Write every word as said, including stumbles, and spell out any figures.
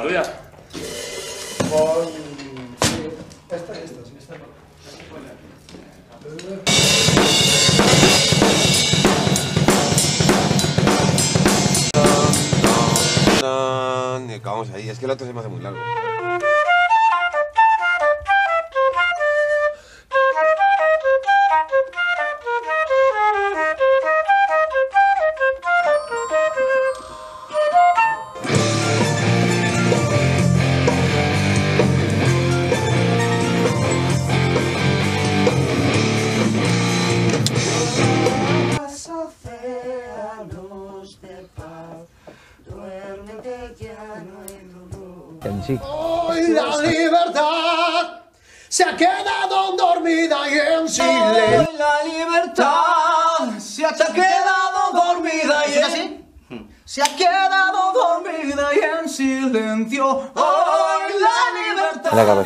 tuya. Con... Sí, esta y esta, sí, esta no. Vamos ahí, es que el otro se me hace muy largo. Sí. Hoy la libertad se ha quedado dormida y en silencio. Hoy la libertad se ha quedado dormida y en... Se ha quedado dormida y en silencio. Hoy la libertad.